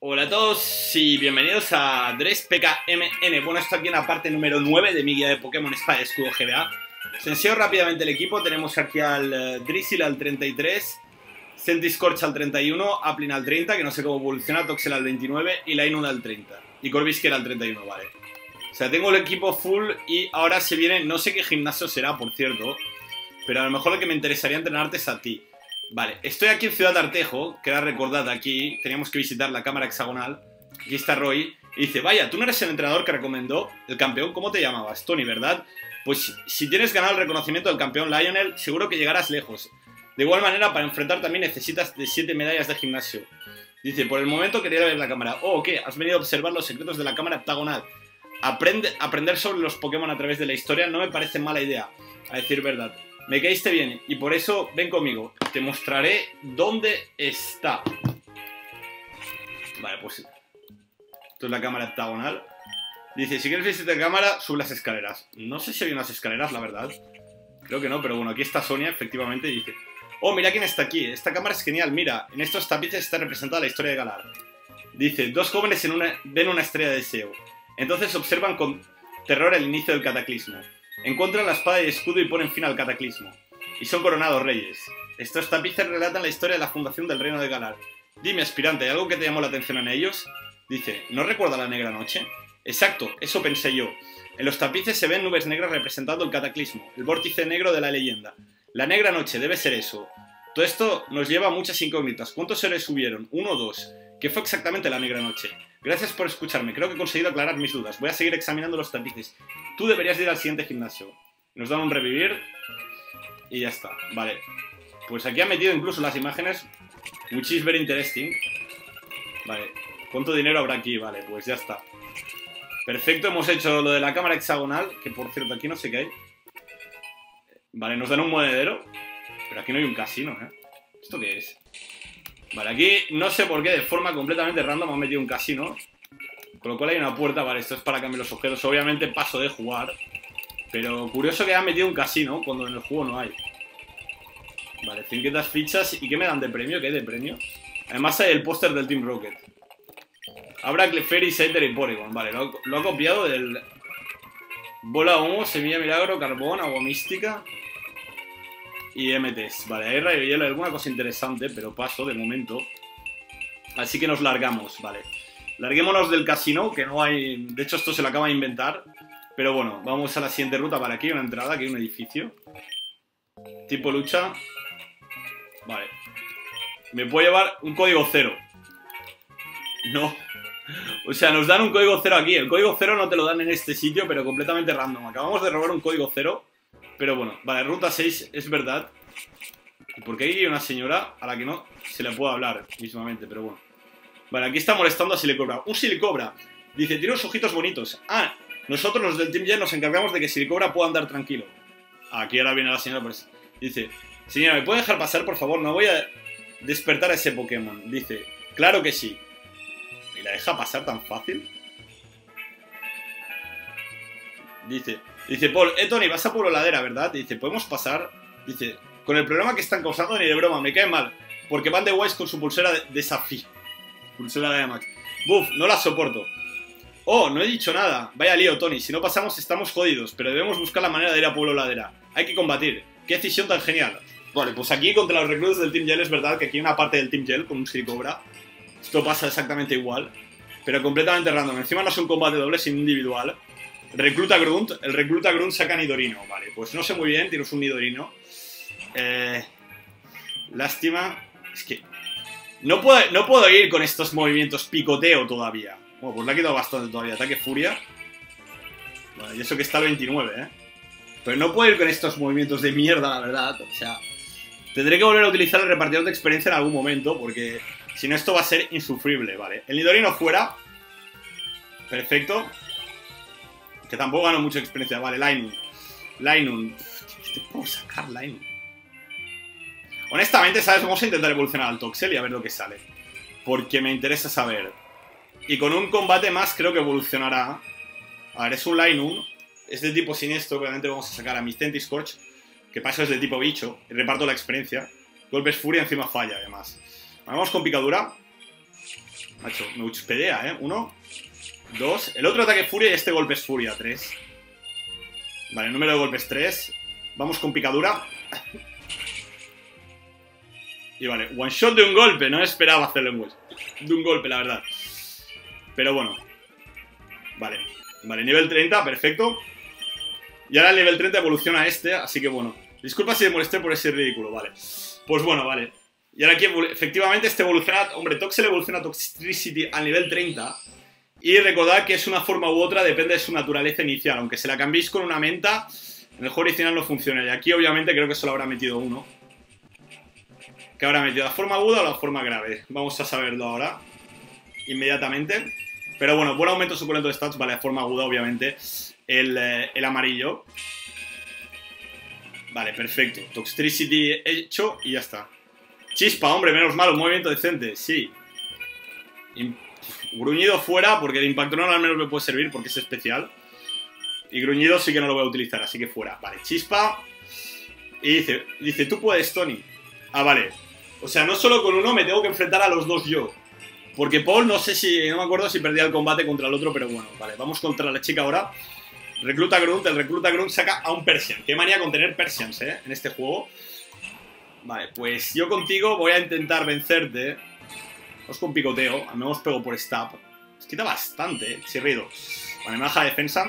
Hola a todos y bienvenidos a Dress PKMN. Bueno, esto aquí en la parte número 9 de mi guía de Pokémon Espada y Escudo GBA. Os enseño rápidamente el equipo. Tenemos aquí al Drizzile al 33, Centiskorch al 31, Applin al 30, que no sé cómo evoluciona, Toxel al 29 y Lynun al 30. Y Corvisquer al 31, vale. O sea, tengo el equipo full y ahora se viene, no sé qué gimnasio será, por cierto, pero a lo mejor lo que me interesaría entrenarte es a ti. Vale, estoy aquí en Ciudad de Artejo, que era recordad aquí, teníamos que visitar la cámara hexagonal. Aquí está Roy, y dice, vaya, tú no eres el entrenador que recomendó el campeón, ¿cómo te llamabas? Tony, ¿verdad? Pues si tienes ganado el reconocimiento del campeón Lionel, seguro que llegarás lejos. De igual manera, para enfrentar también necesitas de 7 medallas de gimnasio. Dice, por el momento quería ver la cámara. Oh, ¿qué? Has venido a observar los secretos de la cámara heptagonal. Aprender sobre los Pokémon a través de la historia no me parece mala idea, a decir verdad. Me caíste bien y por eso ven conmigo. Te mostraré dónde está. Vale, pues esto es la cámara heptagonal. Dice, si quieres visitar la cámara, sube las escaleras. No sé si hay unas escaleras, la verdad. Creo que no, pero bueno, aquí está Sonia, efectivamente, y dice, oh, mira quién está aquí. Esta cámara es genial, mira. En estos tapices está representada la historia de Galar. Dice, dos jóvenes ven una estrella de deseo. Entonces observan con terror el inicio del cataclismo. Encuentran la espada y escudo y ponen fin al cataclismo. Y son coronados reyes. Estos tapices relatan la historia de la fundación del reino de Galar. Dime, aspirante, ¿hay algo que te llamó la atención en ellos? Dice, ¿no recuerda la negra noche? Exacto, eso pensé yo. En los tapices se ven nubes negras representando el cataclismo, el vórtice negro de la leyenda. La negra noche, debe ser eso. Todo esto nos lleva a muchas incógnitas. ¿Cuántos seres hubieron? ¿Uno o dos? ¿Qué fue exactamente la negra noche? Gracias por escucharme, creo que he conseguido aclarar mis dudas. Voy a seguir examinando los tapices. Tú deberías ir al siguiente gimnasio. Nos dan un revivir y ya está. Vale, pues aquí han metido incluso las imágenes, which is very interesting. Vale, ¿cuánto dinero habrá aquí? Vale, pues ya está. Perfecto, hemos hecho lo de la cámara hexagonal, que por cierto aquí no sé qué hay. Vale, nos dan un monedero, pero aquí no hay un casino, ¿eh? ¿Esto qué es? Vale, aquí no sé por qué, de forma completamente random han metido un casino. Con lo cual hay una puerta, vale, esto es para cambiar los objetos. Obviamente paso de jugar, pero curioso que han metido un casino cuando en el juego no hay. Vale, 500 fichas. ¿Y qué me dan de premio? ¿Qué hay de premio? Además hay el póster del Team Rocket. Habrá Clefairy, Scyther y Porygon. Vale, lo ha copiado del... Bola humo, semilla milagro, carbón, agua mística y MTs. Vale, hay rayo hielo, alguna cosa interesante, pero paso de momento. Así que nos largamos, vale. Larguémonos del casino, que no hay... De hecho, esto se lo acaba de inventar. Pero bueno, vamos a la siguiente ruta. Vale, aquí hay una entrada, aquí hay un edificio. Tipo lucha. Vale. Me puedo llevar un código 0. No. O sea, nos dan un código 0 aquí. El código 0 no te lo dan en este sitio, pero completamente random. Acabamos de robar un código 0. Pero bueno, vale, ruta 6 es verdad. ¿Y por qué hay una señora a la que no se le puede hablar mismamente? Pero bueno. Vale, aquí está molestando a Silicobra. ¡Un Silicobra! Dice, tiene unos ojitos bonitos. Ah, nosotros los del Team Gel nos encargamos de que Silicobra pueda andar tranquilo. Aquí ahora viene la señora, pues. Dice, señora, ¿me puede dejar pasar, por favor? No voy a despertar a ese Pokémon. Dice, claro que sí. ¿Y la deja pasar tan fácil? Dice, Paul, Tony, vas a por la ladera, ¿verdad? Dice, ¿podemos pasar? Dice, con el problema que están causando ni de broma, me cae mal. Porque van de guays con su pulsera de desafío. Pulsera de Max. Buf, no la soporto. Oh, no he dicho nada. Vaya lío, Tony. Si no pasamos estamos jodidos. Pero debemos buscar la manera de ir a Pueblo Ladera. Hay que combatir. Qué decisión tan genial. Vale, pues aquí contra los reclutas del Team Gel es verdad que aquí hay una parte del Team Gel con un Silicobra. Esto pasa exactamente igual. Pero completamente random. Encima no es un combate doble, sino individual. Recluta Grunt. El recluta Grunt saca Nidorino. Vale, pues no sé muy bien. Tienes un Nidorino. Lástima. Es que... No puedo ir con estos movimientos picoteo todavía. Bueno, pues le ha quitado bastante todavía. Ataque furia. Vale, y eso que está el 29, ¿eh? Pero no puedo ir con estos movimientos de mierda, la verdad. O sea, tendré que volver a utilizar el repartidor de experiencia en algún momento, porque si no esto va a ser insufrible, ¿vale? El Nidorino fuera. Perfecto. Que tampoco gano mucha experiencia. Vale, Lynun. ¿Qué te puedo sacar, Lynun? Honestamente, ¿sabes? Vamos a intentar evolucionar al Toxel y a ver lo que sale. Porque me interesa saber. Y con un combate más creo que evolucionará. A ver, es un Lynun. Es de tipo siniestro. Obviamente vamos a sacar a mi Centiskorch, que para eso es de tipo bicho. Y reparto la experiencia. Golpes furia, encima falla, además. Vamos con picadura. Macho, me uchpedea, ¿eh? 1, 2. El otro ataque furia y este golpe es furia. 3. Vale, número de golpes 3. Vamos con picadura. Y vale, one shot de un golpe. No esperaba hacerlo de un golpe, la verdad. Pero bueno. Vale. Vale, nivel 30, perfecto. Y ahora el nivel 30 evoluciona a este, así que bueno. Disculpa si me molesté por ese ridículo, vale. Pues bueno, vale. Y ahora aquí efectivamente este evoluciona... Hombre, Toxel evoluciona Toxtricity al nivel 30. Y recordad que es una forma u otra, depende de su naturaleza inicial. Aunque se la cambiéis con una menta, en el juego original no funciona. Y aquí obviamente creo que solo habrá metido uno. ¿Qué habrá metido? ¿La forma aguda o la forma grave? Vamos a saberlo ahora. Inmediatamente. Pero bueno, buen aumento suculento de stats. Vale, la forma aguda obviamente. El amarillo. Vale, perfecto. Toxtricity hecho y ya está. Chispa, hombre, menos mal, un movimiento decente. Sí. Gruñido fuera, porque el impactronón al menos me puede servir porque es especial. Y gruñido sí que no lo voy a utilizar, así que fuera. Vale, chispa. Y dice, tú puedes, Tony. Ah, vale. O sea, no solo con uno me tengo que enfrentar a los dos yo. Porque Paul, no me acuerdo si perdía el combate contra el otro, pero bueno, vale, vamos contra la chica ahora. Recluta Grunt, el recluta Grunt saca a un Persian. Qué manía con tener Persians, en este juego. Vale, pues yo contigo voy a intentar vencerte. Vamos con picoteo, al menos pego por stab. Nos quita bastante, chirrido. Vale, me baja defensa.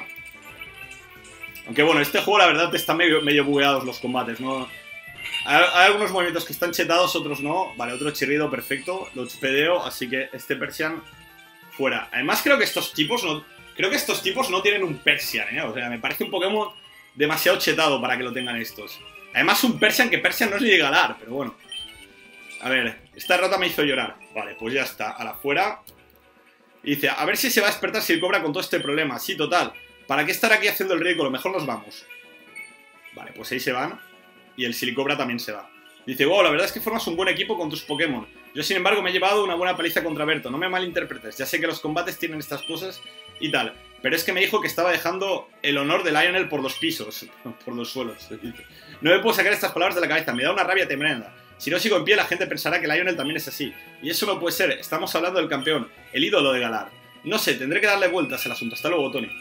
Aunque bueno, este juego la verdad está medio bugueados los combates, ¿no? Hay algunos movimientos que están chetados, otros no. Vale, otro chirrido, perfecto. Lo chupedeo, así que este Persian fuera. Además creo que estos tipos no tienen un Persian, O sea, me parece un Pokémon demasiado chetado para que lo tengan estos. Además un Persian, que Persian no es ni de galar, pero bueno. A ver, esta derrota me hizo llorar. Vale, pues ya está, a la fuera. Y dice, a ver si se va a despertar si cobra con todo este problema. Sí, total. ¿Para qué estar aquí haciendo el ridículo? Mejor nos vamos. Vale, pues ahí se van. Y el Silicobra también se va. Dice, wow, la verdad es que formas un buen equipo con tus Pokémon. Yo, sin embargo, me he llevado una buena paliza contra Berto. No me malinterpretes. Ya sé que los combates tienen estas cosas y tal. Pero es que me dijo que estaba dejando el honor de Lionel por los pisos. Por los suelos. No me puedo sacar estas palabras de la cabeza. Me da una rabia tremenda. Si no sigo en pie, la gente pensará que Lionel también es así. Y eso no puede ser. Estamos hablando del campeón. El ídolo de Galar. No sé, tendré que darle vueltas al asunto. Hasta luego, Tony.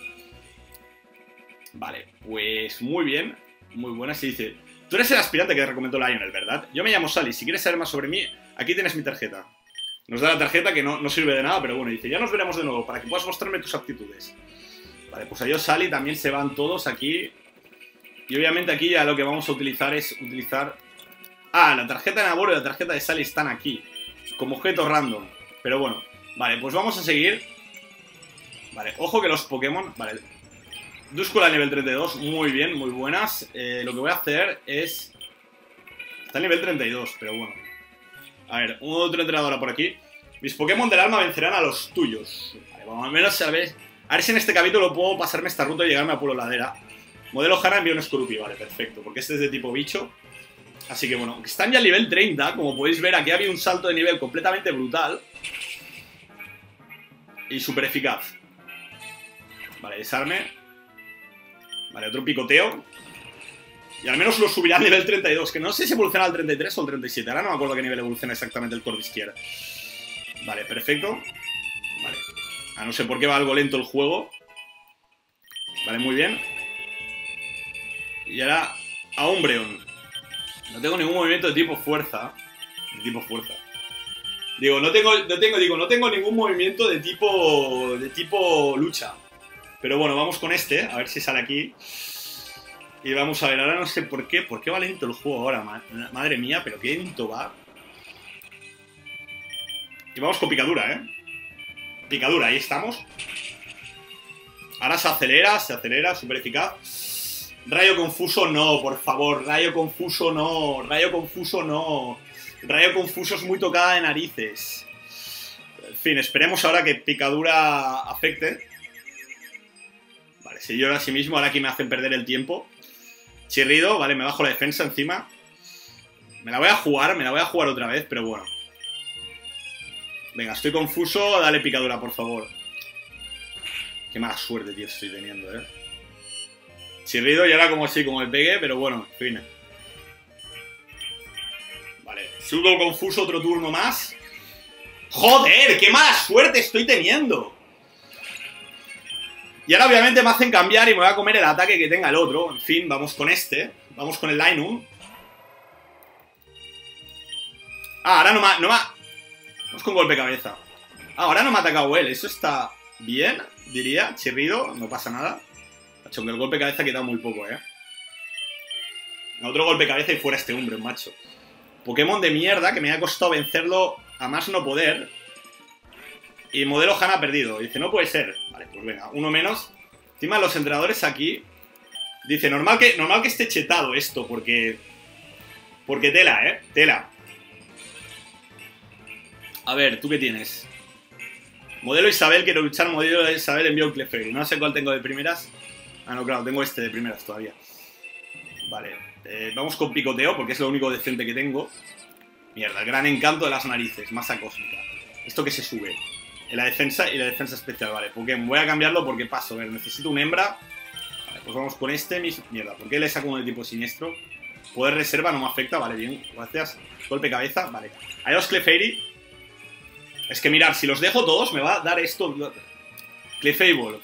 Vale, pues muy bien. Muy buena. Se dice... Tú eres el aspirante que recomendó Lionel, ¿verdad? Yo me llamo Sally. Si quieres saber más sobre mí, aquí tienes mi tarjeta. Nos da la tarjeta que no sirve de nada, pero bueno, dice, ya nos veremos de nuevo para que puedas mostrarme tus aptitudes. Vale, pues adiós Sally, también se van todos aquí. Y obviamente aquí ya lo que vamos a utilizar es utilizar... Ah, la tarjeta de Naboro y la tarjeta de Sally están aquí. Como objeto random. Pero bueno, vale, pues vamos a seguir. Vale, ojo que los Pokémon... Vale... Dúscula nivel 32, muy bien, muy buenas. Lo que voy a hacer es... Está en nivel 32, pero bueno. A ver, otro entrenador por aquí. Mis Pokémon del alma vencerán a los tuyos. Vale, vamos al menos a ver si en este capítulo puedo pasarme esta ruta y llegarme a Pueblo Ladera. Modelo Hana envía un Scorupi, vale, perfecto. Porque este es de tipo bicho. Así que bueno, están ya al nivel 30. Como podéis ver, aquí había un salto de nivel completamente brutal. Y súper eficaz. Vale, desarme. Vale, otro picoteo. Y al menos lo subirá al nivel 32. Que no sé si evoluciona al 33 o al 37. Ahora no me acuerdo a qué nivel evoluciona exactamente el Corvisquier. Vale, perfecto. Vale. No sé por qué va algo lento el juego. Vale, muy bien. Y ahora a Umbreon. No tengo ningún movimiento de tipo fuerza. Digo, no tengo ningún movimiento de tipo lucha. Pero bueno, vamos con este, a ver si sale aquí. Y vamos a ver, ahora no sé por qué va lento el juego ahora, madre mía, pero qué lento va. Y vamos con picadura, Picadura, ahí estamos. Ahora se acelera, súper eficaz. Rayo confuso no, por favor, rayo confuso no. Rayo confuso es muy tocada de narices. En fin, esperemos ahora que picadura afecte. Vale, se llora a sí mismo, ahora aquí me hacen perder el tiempo. Chirrido, vale, me bajo la defensa encima. Me la voy a jugar otra vez, pero bueno. Venga, estoy confuso, dale picadura, por favor. Qué mala suerte, tío, estoy teniendo, Chirrido y ahora como así, como me pegué, pero bueno, en fin. Vale, pseudo confuso, otro turno más. ¡Joder! ¡Qué mala suerte estoy teniendo! Y ahora obviamente me hacen cambiar y me voy a comer el ataque que tenga el otro. En fin, vamos con este. Vamos con el Linum. Ah, ahora no me ha... Vamos con golpe cabeza. Ah, ahora no me ha atacado él. Eso está bien, diría. Chirrido, no pasa nada. Macho, que el golpe cabeza ha quitado muy poco, Otro golpe cabeza y fuera este hombre, macho. Pokémon de mierda que me ha costado vencerlo a más no poder. Y modelo Han ha perdido. Dice, no puede ser. Vale, pues venga, uno menos. Encima los entrenadores aquí... Dice, normal que esté chetado esto, porque... Porque tela, tela. A ver, ¿tú qué tienes? Modelo Isabel, quiero luchar. Modelo Isabel envió un Clefairy. No sé cuál tengo de primeras. Ah, no, claro, tengo este de primeras todavía. Vale, vamos con picoteo, porque es lo único decente que tengo. Mierda, el gran encanto de las narices. Masa cósmica. Esto que se sube. En la defensa y la defensa especial, vale. Pokémon, voy a cambiarlo porque paso. A ver, necesito un hembra. Vale, pues vamos con este. Mierda, ¿por qué le saco uno de tipo siniestro? Poder reserva no me afecta, vale, bien, gracias. Golpe cabeza, vale. Hay dos Clefairy. Es que mirar, si los dejo todos me va a dar esto. Clefable.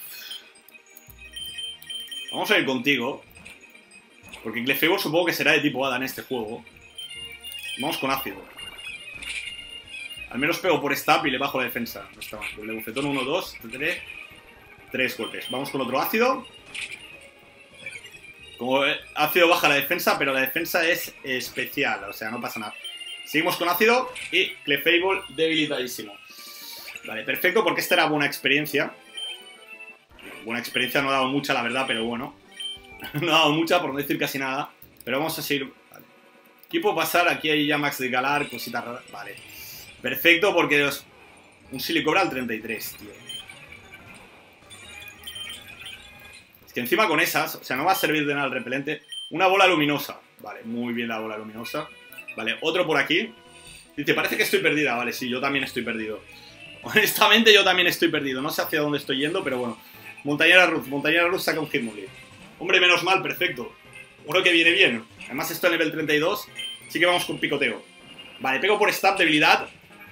Vamos a ir contigo. Porque Clefable supongo que será de tipo hada en este juego. Vamos con ácido. Al menos pego por stab y le bajo la defensa. No está mal. Doble bufetón, 1, 2, 3 golpes. Vamos con otro ácido. Como ácido baja la defensa, pero la defensa es especial. O sea, no pasa nada. Seguimos con ácido y Clefable debilitadísimo. Vale, perfecto, porque esta era buena experiencia. Buena experiencia, no ha dado mucha, la verdad, pero bueno. No ha dado mucha, por no decir casi nada. Pero vamos a seguir. Vale. Aquí puedo pasar, aquí hay ya Max de Galar, cositas raras. Vale. Perfecto, porque un Silicobra al 33, tío. Es que encima con esas, o sea, no va a servir de nada el repelente. Una bola luminosa. Vale, muy bien la bola luminosa. Vale, otro por aquí. Dice, parece que estoy perdida. Vale, sí, yo también estoy perdido. Honestamente, yo también estoy perdido. No sé hacia dónde estoy yendo, pero bueno. Montañera Ruth saca un Hitmonlee. Hombre, menos mal, perfecto. Uno que viene bien. Además, esto a nivel 32. Así que vamos con picoteo. Vale, pego por stab, debilidad.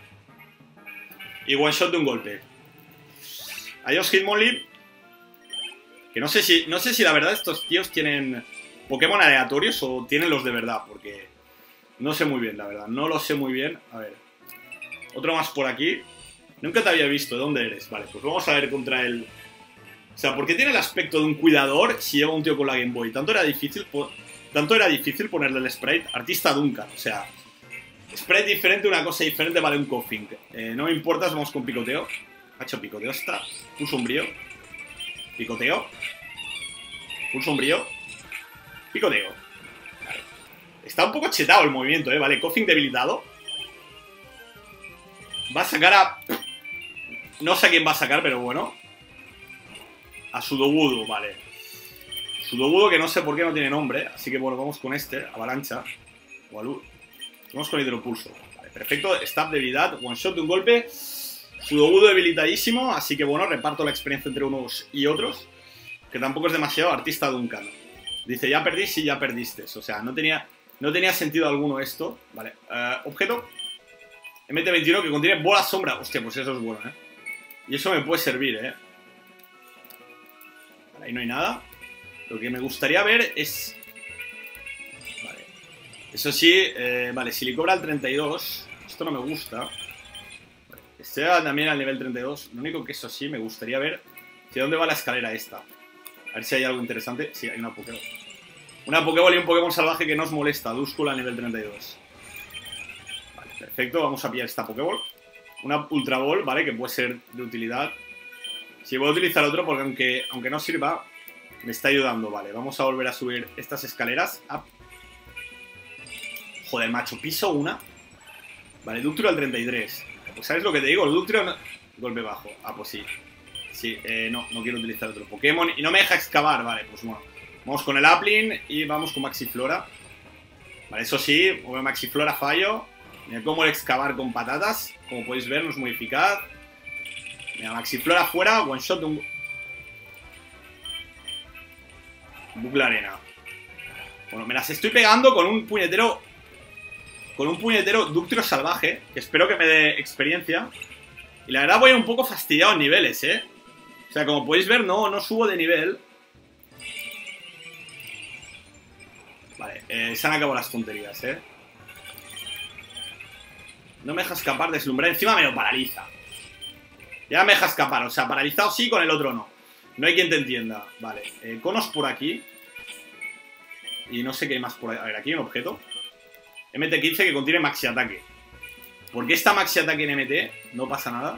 Y one shot de un golpe. Adiós, Hitmonlee. Que no sé si la verdad estos tíos tienen Pokémon aleatorios o tienen los de verdad, porque no sé muy bien, la verdad. No lo sé muy bien. A ver. Otro más por aquí. Nunca te había visto. ¿De dónde eres? Vale, pues vamos a ver contra el... O sea, ¿por qué tiene el aspecto de un cuidador si lleva un tío con la Game Boy? Tanto era difícil ponerle el sprite. Artista Duncan, o sea... Sprite diferente, una cosa diferente, vale un Koffing. No me importa, vamos con picoteo. Ha hecho picoteo, está. Un sombrío. Picoteo. Un sombrío. Picoteo. Vale. Está un poco chetado el movimiento, vale. Koffing debilitado. Va a sacar a... No sé a quién va a sacar, pero bueno. A Sudowoodo, vale. Sudowoodo que no sé por qué no tiene nombre. Así que bueno, vamos con este. Avalancha. Vamos con Hidropulso. Vale, perfecto. Stab debilidad. One shot de un golpe. Sudowoodo debilitadísimo. Así que bueno, reparto la experiencia entre unos y otros. Que tampoco es demasiado. Artista Duncan. Dice, ya perdí, sí, ya perdiste. O sea, no tenía sentido alguno esto. Vale. Objeto. MT21 que contiene bola sombra. Hostia, pues eso es bueno, Y eso me puede servir, Vale, ahí no hay nada. Lo que me gustaría ver es... Vale. Eso sí, vale, si le cobra al 32... Esto no me gusta. Vale. Este va también al nivel 32. Lo único que eso sí, me gustaría ver... ¿Hacia dónde va la escalera esta? A ver si hay algo interesante. Sí, hay una Pokéball. Una Pokéball y un Pokémon salvaje que nos molesta. Dúscula al nivel 32. Perfecto, vamos a pillar esta Pokéball. Una Ultra Ball, ¿vale? Que puede ser de utilidad. Si voy a utilizar otro, porque aunque no sirva, me está ayudando, ¿vale? Vamos a volver a subir estas escaleras. Up. Joder, macho, piso una. Vale, Ductrio al 33. Pues ¿sabes lo que te digo? El Ductrio no... Golpe bajo. Ah, pues sí. Sí, no quiero utilizar otro Pokémon. Y no me deja excavar, vale, pues bueno. Vamos con el Applin y vamos con Maxiflora. Vale, eso sí, con Maxiflora fallo. Mira cómo el excavar con patatas. Como podéis ver, no es muy eficaz. Mira, Maxiflora fuera. One shot de un... Bucle arena. Bueno, me las estoy pegando con un puñetero con un puñetero Ductrio salvaje, que espero que me dé experiencia. Y la verdad voy un poco fastidiado en niveles, ¿eh? O sea, como podéis ver, no subo de nivel. Vale, se han acabado las tonterías, ¿eh? No me deja escapar, deslumbrar. Encima me lo paraliza. Ya me deja escapar, o sea, paralizado sí, con el otro no. No hay quien te entienda. Vale, conos por aquí. Y no sé qué hay más por ahí. A ver, aquí hay un objeto. MT-15 que contiene maxi ataque. ¿Por qué está maxi ataque en MT? No pasa nada.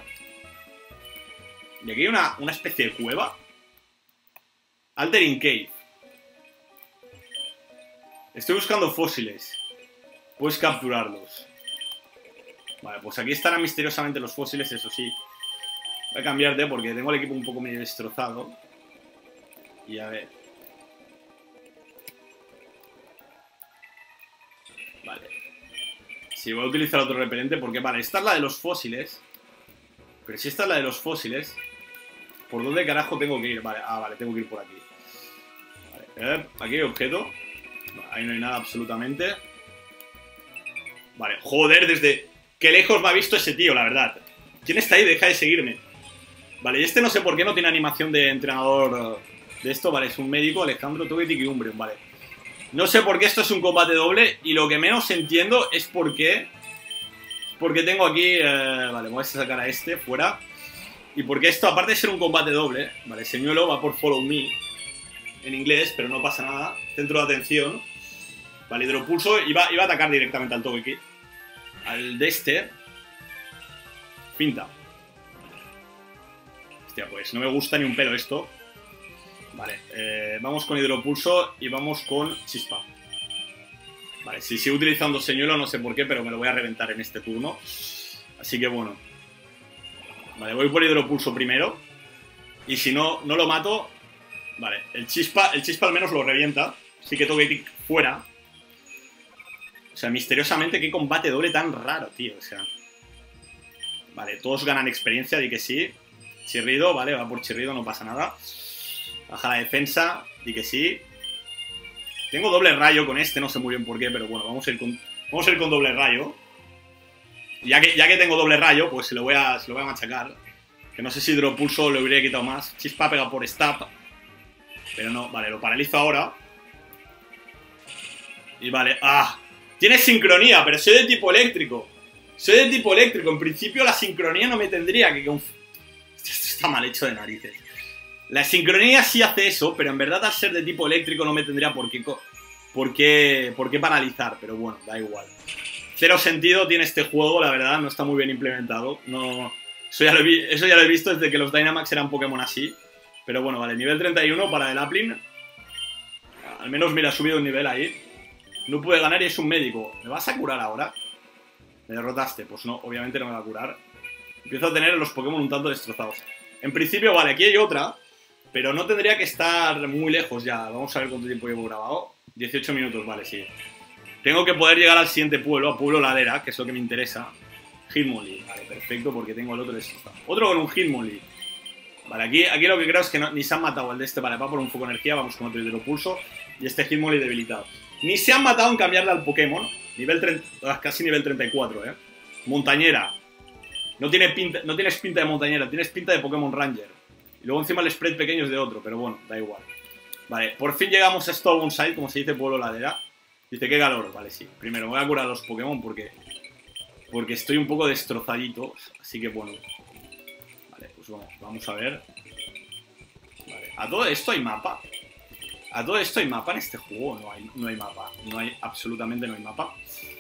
Y aquí hay una especie de cueva. Altering Cave. Estoy buscando fósiles. Puedes capturarlos. Vale, pues aquí estarán misteriosamente los fósiles, eso sí. Voy a cambiarte porque tengo el equipo un poco medio destrozado. Y a ver. Vale. Sí, voy a utilizar otro repelente porque, vale, esta es la de los fósiles. Pero si esta es la de los fósiles, ¿por dónde carajo tengo que ir? Vale, vale, tengo que ir por aquí. Vale, a ver, aquí hay objeto. No, ahí no hay nada absolutamente. Vale, joder, desde qué lejos me ha visto ese tío, la verdad. ¿Quién está ahí? Deja de seguirme. Vale, y este no sé por qué no tiene animación de entrenador de esto. Vale, es un médico, Alejandro Togetic y Umbreon, vale. No sé por qué esto es un combate doble. Y lo que menos entiendo es por qué. Porque tengo aquí... vale, voy a sacar a este fuera. Y porque esto, aparte de ser un combate doble, vale, señuelo va por Follow Me. En inglés, pero no pasa nada. Centro de atención. Vale, hidropulso. Iba a atacar directamente al Togekiss. Al de este. Finta. Hostia, pues no me gusta ni un pelo esto. Vale, vamos con hidropulso y vamos con chispa. Vale, si sigo utilizando señuelo no sé por qué, pero me lo voy a reventar en este turno. Así que bueno. Vale, voy por hidropulso primero. Y si no lo mato... Vale, el chispa al menos lo revienta. Así que Togetic fuera. O sea, misteriosamente, qué combate doble tan raro, tío. O sea... Vale, todos ganan experiencia, di que sí. Chirrido, vale, va por chirrido, no pasa nada. Baja la defensa, di que sí. Tengo doble rayo con este, no sé muy bien por qué, pero bueno, vamos a ir con doble rayo. Ya que tengo doble rayo, pues se lo voy a machacar. Que no sé si hidropulso le hubiera quitado más. Chispa pega por stab. Pero no, vale, lo paralizo ahora. Y vale, ¡ah! Tiene sincronía, pero soy de tipo eléctrico. Soy de tipo eléctrico. En principio la sincronía no me tendría que... Esto está mal hecho de narices. La sincronía sí hace eso, pero en verdad al ser de tipo eléctrico no me tendría por qué paralizar. Pero bueno, da igual. Cero sentido tiene este juego, la verdad. No está muy bien implementado. No, eso ya lo he visto desde que los Dynamax eran Pokémon así. Pero bueno, vale, nivel 31 para el Applin. Al menos, mira, ha subido un nivel ahí. No puede ganar y es un médico. ¿Me vas a curar ahora? ¿Me derrotaste? Pues no, obviamente no me va a curar. Empiezo a tener los Pokémon un tanto destrozados. En principio, vale, aquí hay otra. Pero no tendría que estar muy lejos ya. Vamos a ver cuánto tiempo llevo grabado. 18 minutos, vale, sí. Tengo que poder llegar al siguiente pueblo, a Pueblo Ladera, que es lo que me interesa. Hitmonlee, vale, perfecto, porque tengo el otro destrozado. Otro con un Hitmonlee. Vale, aquí lo que creo es que ni se han matado el de este. Vale, va por un foco de energía, vamos con otro hidropulso. Y este Hitmonlee debilitado. Ni se han matado en cambiarle al Pokémon. Nivel 30, casi nivel 34, Montañera. No tienes pinta de montañera, tienes pinta de Pokémon Ranger. Y luego encima el spread pequeño es de otro, pero bueno, da igual. Vale, por fin llegamos a Stone Side, como se dice, Pueblo Ladera. Dice, qué calor, vale, sí. Primero voy a curar a los Pokémon porque estoy un poco destrozadito. Así que bueno. Vale, pues vamos a ver. Vale, a todo esto hay mapa. A todo esto hay mapa en este juego. No hay mapa. Absolutamente no hay mapa.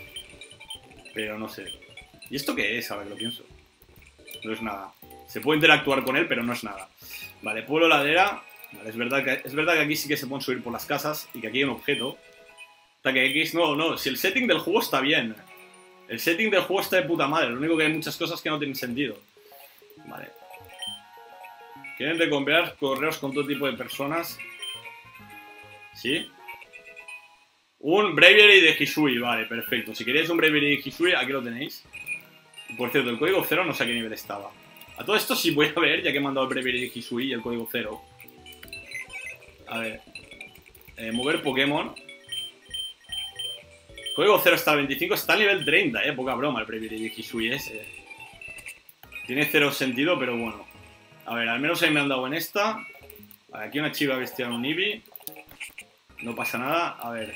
Pero no sé. ¿Y esto qué es? A ver, lo pienso. No es nada. Se puede interactuar con él, pero no es nada. Vale, Pueblo Ladera. Vale, es verdad que aquí sí que se pueden subir por las casas y que aquí hay un objeto. Ataque X, no, si el setting del juego está bien. El setting del juego está de puta madre. Lo único que hay muchas cosas que no tienen sentido. Vale. Quieren recomprar correos con todo tipo de personas. ¿Sí? Un Bravery de Hisui, vale, perfecto. Si queréis un Bravery de Hisui, aquí lo tenéis. Por cierto, el código 0 no sé a qué nivel estaba. A todo esto sí voy a ver, ya que he mandado el Bravery de Hisui y el código 0. A ver. Mover Pokémon. Código 0 hasta el 25, está a nivel 30, poca broma el Privilege Hisui ese. Tiene cero sentido, pero bueno. A ver, al menos ahí me han dado en esta. Vale, aquí una chiva bestia en un Eevee. No pasa nada, a ver.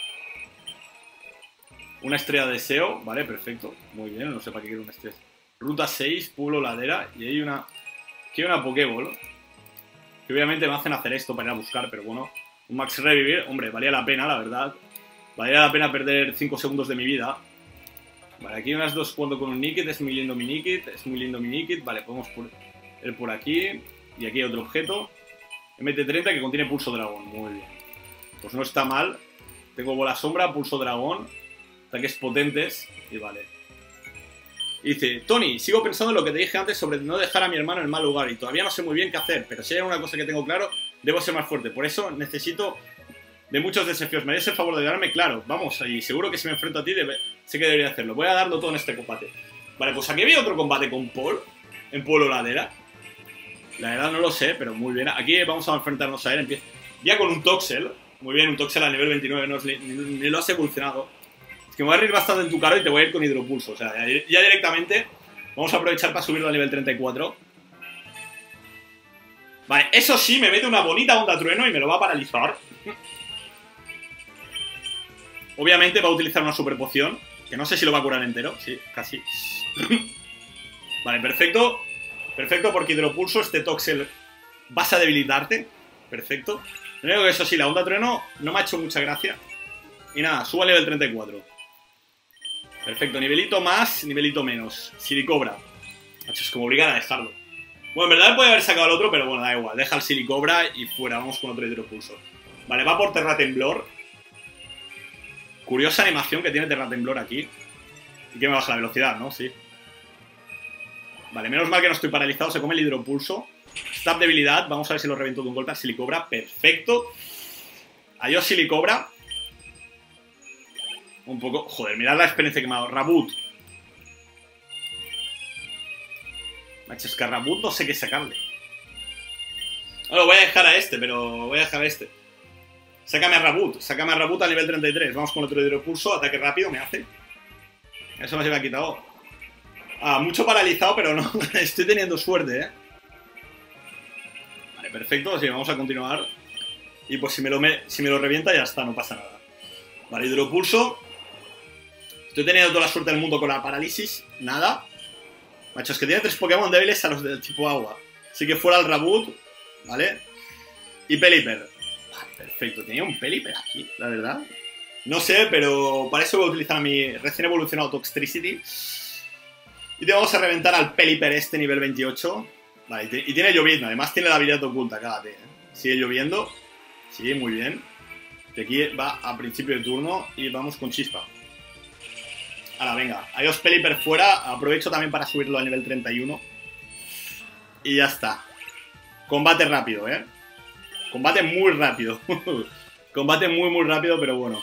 Una estrella de deseo, vale, perfecto. Muy bien, no sé para qué quiero una estrella. Ruta 6, pueblo ladera. Y hay una... Quiero una Pokéball. Que obviamente me hacen hacer esto para ir a buscar, pero bueno. Un Max Revivir, hombre, valía la pena, la verdad. Valía la pena perder 5 segundos de mi vida. Vale, aquí hay unas dos jugando con un Nickit. Es muy lindo mi Nickit, es muy lindo mi Nickit. Vale, podemos ir por aquí. Y aquí hay otro objeto. MT30 que contiene pulso dragón, muy bien. Pues no está mal. Tengo bola sombra, pulso dragón, ataques potentes y vale. Y dice, Tony, sigo pensando en lo que te dije antes sobre no dejar a mi hermano en mal lugar y todavía no sé muy bien qué hacer, pero si hay una cosa que tengo claro, debo ser más fuerte. Por eso necesito de muchos desafíos. ¿Me harías el favor de darme? Claro, vamos, y seguro que si me enfrento a ti sé que debería hacerlo. Voy a darlo todo en este combate. Vale, pues aquí había otro combate con Paul, en Pueblo Ladera. La verdad no lo sé, pero muy bien. Aquí vamos a enfrentarnos a él. Empieza ya con un Toxel. Muy bien, un Toxel a nivel 29, ni lo has evolucionado. Es que me voy a reír bastante en tu cara y te voy a ir con Hidropulso. O sea, ya directamente vamos a aprovechar para subirlo a nivel 34. Vale, eso sí, me mete una bonita onda trueno y me lo va a paralizar. Obviamente va a utilizar una super poción, que no sé si lo va a curar entero. Sí, casi. Vale, perfecto. Perfecto, porque Hidropulso, este Toxel vas a debilitarte. Perfecto. Lo único que eso sí, la onda trueno no me ha hecho mucha gracia. Y nada, subo a nivel 34. Perfecto, nivelito más, nivelito menos. Silicobra. Macho, es como obligar a dejarlo. Bueno, en verdad puede haber sacado el otro, pero bueno, da igual. Deja el Silicobra y fuera, vamos con otro Hidropulso. Vale, va por Terratemblor. Curiosa animación que tiene Terratemblor aquí. Y que me baja la velocidad, ¿no? Sí. Vale, menos mal que no estoy paralizado. Se come el Hidropulso. Stab debilidad, vamos a ver si lo reviento de un golpe al Silicobra. Perfecto. Adiós Silicobra. Un poco... Joder, mirad la experiencia que me ha dado. Raboot. Macho, es que a Raboot no sé qué sacarle. Bueno, voy a dejar a este, pero voy a dejar a este. Sácame a Raboot a nivel 33. Vamos con otro Hidropulso, ataque rápido me hace. Eso me se me ha quitado. Ah, mucho paralizado, pero no. Estoy teniendo suerte, Vale, perfecto, sí, vamos a continuar. Y pues si me lo revienta ya está, no pasa nada. Vale, Hidropulso. Estoy teniendo toda la suerte del mundo con la parálisis. Nada. Macho, es que tiene 3 Pokémon débiles a los del tipo agua. Así que fuera el Raboot, ¿vale? Y Pelipper. Vale, perfecto, tenía un Pelipper aquí, la verdad. No sé, pero para eso voy a utilizar mi recién evolucionado Toxtricity. Y te vamos a reventar al Pelipper este nivel 28. Vale, y tiene llovizna, además tiene la habilidad oculta, cágate. Sigue lloviendo. Sí, muy bien. Que aquí va a principio de turno y vamos con Chispa. Ahora, venga. Adiós Pelipper fuera. Aprovecho también para subirlo a nivel 31. Y ya está. Combate rápido, Combate muy rápido. Combate muy rápido, pero bueno.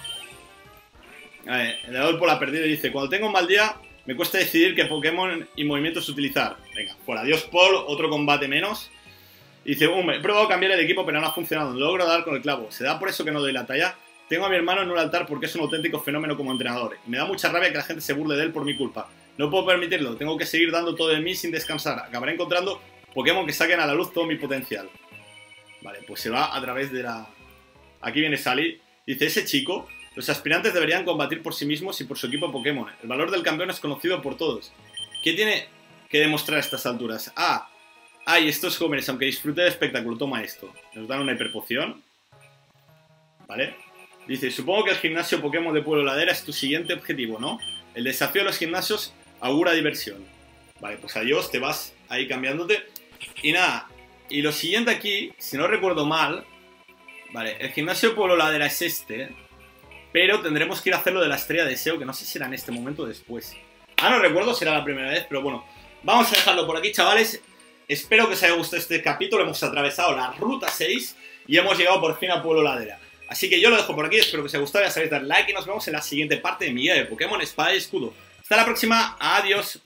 A ver, el dador por la perdida dice: cuando tengo un mal día, me cuesta decidir qué Pokémon y movimientos utilizar. Venga, fuera. Adiós Paul, otro combate menos. Y dice: he probado cambiar el equipo, pero no ha funcionado. No logro dar con el clavo. ¿Se da por eso que no doy la talla? Tengo a mi hermano en un altar porque es un auténtico fenómeno como entrenador. Y me da mucha rabia que la gente se burle de él por mi culpa. No puedo permitirlo. Tengo que seguir dando todo de mí sin descansar. Acabaré encontrando Pokémon que saquen a la luz todo mi potencial. Vale, pues se va a través de la... Aquí viene Sally. Dice: ese chico... Los aspirantes deberían combatir por sí mismos y por su equipo Pokémon. El valor del campeón es conocido por todos. ¿Qué tiene que demostrar a estas alturas? Y estos jóvenes, aunque disfrute del espectáculo, toma esto. Nos dan una hiperpoción. ¿Vale? Dice: supongo que el gimnasio Pokémon de Pueblo Ladera es tu siguiente objetivo, ¿no? El desafío de los gimnasios augura diversión. Vale, pues adiós, te vas ahí cambiándote. Y nada, y lo siguiente aquí, si no recuerdo mal... Vale, el gimnasio de Pueblo Ladera es este... Pero tendremos que ir a hacer lo de la estrella de deseo, que no sé si será en este momento o después. No recuerdo si era la primera vez, pero bueno. Vamos a dejarlo por aquí, chavales. Espero que os haya gustado este capítulo. Hemos atravesado la ruta 6 y hemos llegado por fin a Pueblo Ladera. Así que yo lo dejo por aquí, espero que os haya gustado. Ya sabéis, dar like y nos vemos en la siguiente parte de mi guía de Pokémon Espada y Escudo. Hasta la próxima, adiós.